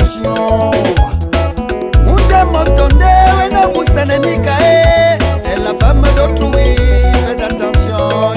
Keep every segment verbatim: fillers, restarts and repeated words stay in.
attention. Munja motonde wena busane nikae. C'est la femme d'autrui, fais attention.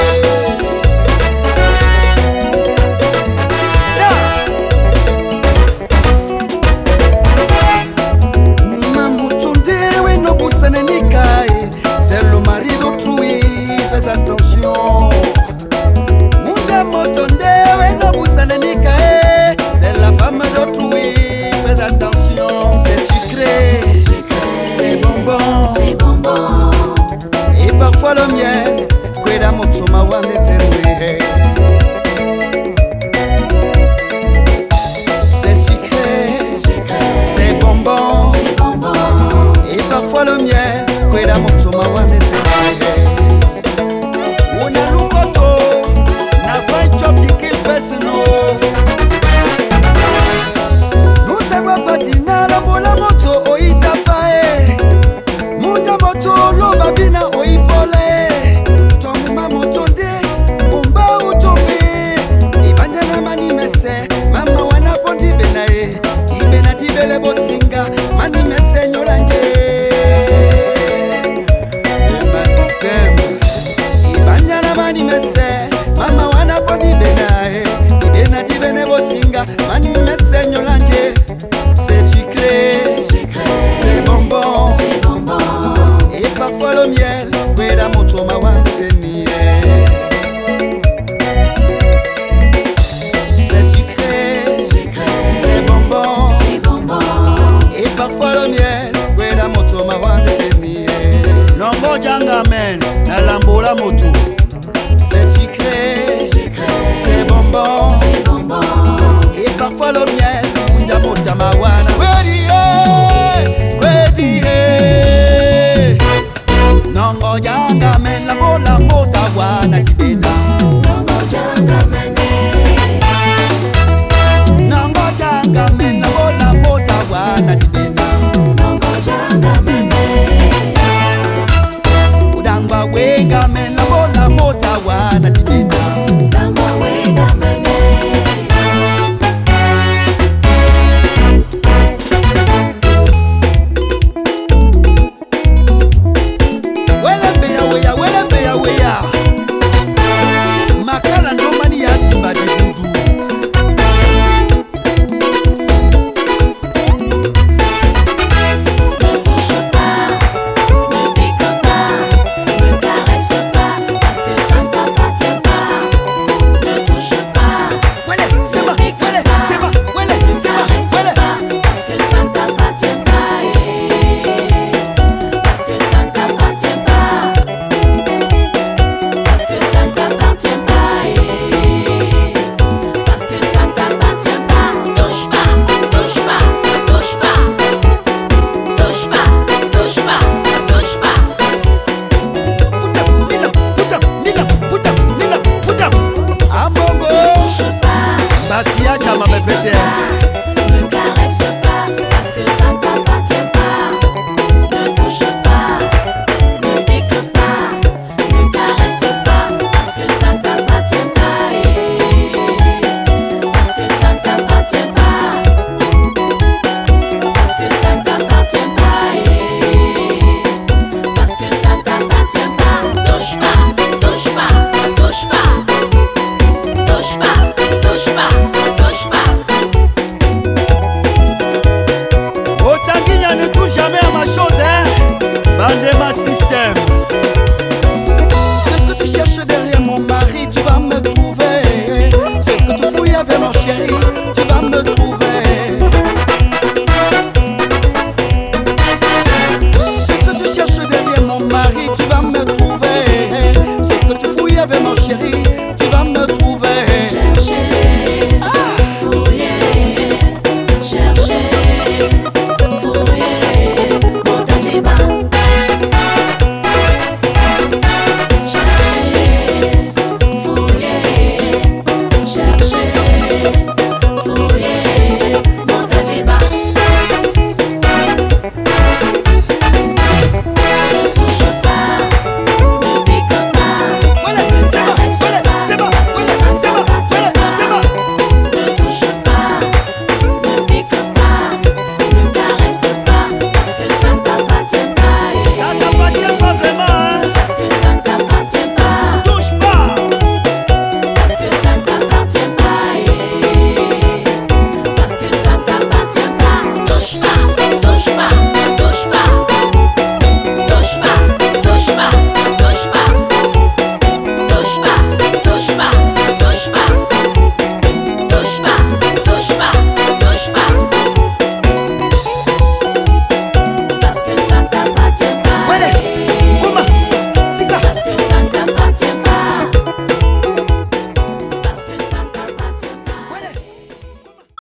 C'est le mari d'autrui, fais attention. Munja motonde wena busane nikae. C'est la femme d'autrui, fais attention. C'est sucré, c'est bonbon, c'est bonbon. Et parfois le miel, kweda motuma wane tenwe. C'est sucré, c'est bonbon, c'est bonbon. Et parfois le miel, kweda motuma wane tenwe. Una lukoto, na find chop the kill person no. Nous savons pas tina la mola moto oita pae. Munja moto lo babina oipole. Tomuma moto de umba utobe. Ibanja na mani mese mama wana pondi benae. Ibena tibele bosinga mani mese nyolange. NDEMA SYSTEM. Ibanja na mani mese mama wana pondi benae. Ibena tibele bosinga mani mese nyolange. C'est sucré, c'est bonbon, bonbon. Et parfois le miel, kweda motoma wantenie. C'est sucré, c'est bonbon, bonbon. Et parfois le miel, kweda motoma wantenie. Longo janga men, na lambola moto. C'est sucré, c'est bonbon, bonbon. Et parfois le miel, munja motama wana. Nongo janga men la bola mota wana.